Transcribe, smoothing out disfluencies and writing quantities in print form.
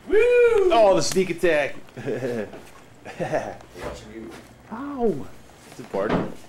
Woo! Oh, the sneak attack. Watching you. Ow. It's important.